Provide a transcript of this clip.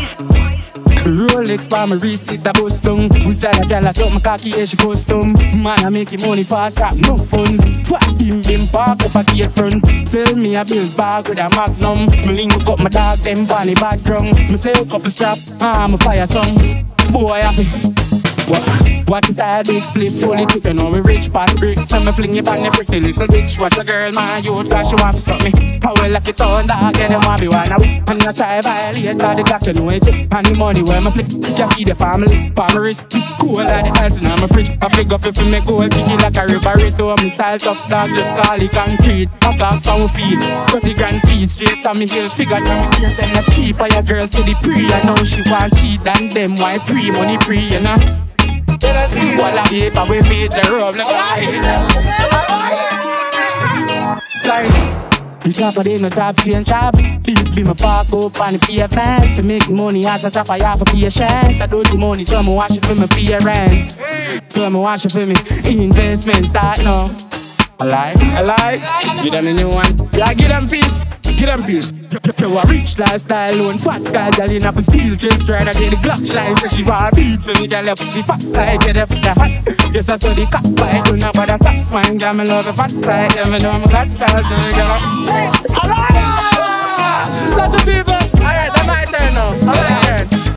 Rolex by my wrist, it a bust down. We style a gal a suck my cocky, yeah, she custom. Man, I make money fast, trap no funds. Fuck him, them park up a gate front. Sell me a bills bag with a magnum. Me link up my dog, them bunny background. Me sell a couple strap, I'm a fire song. Boy, Affi. What is that big split fully chicken on me rich past brick? Tell me fling it on the pretty little bitch. Watch a girl, my youth, cause she want to suck me. How well like it on dog, get them want be one out. And I try violate all the clock, you know it. And the money where my flick, you feed the family. Palm wrist, cool like the ice in my fridge. I flick up if you make gold, kick it like a river. Rito, I'm style top dog, just call it concrete. My clocks on my feet, 30 grand feet straight on me hill. Figure that me then not cheap. And your girls see the pre, I know she want cheat. And them why pre, money pre, you know. While I paper we beat the room like slide. The chopper they no top chain chop. Be my park up on the pavement. To make money as a chopper you have to pay a share. I do the money so I'ma wash it for my parents. So I'ma wash it for me investment start now. I like. Give them a new one. Yeah, give them peace. Give them peace. You a rich lifestyle, one fat girl in up a steel chest, trying to get the Glock line, so she want beat for me, girl, you put the fat like, get the fat hot. Yes, I saw the cock fight, do not bother fat fine, girl, me love the fat side, yeah, me know I'm a god style, girl. Alright! Lots of people! Alright, that's my turn now. Alright.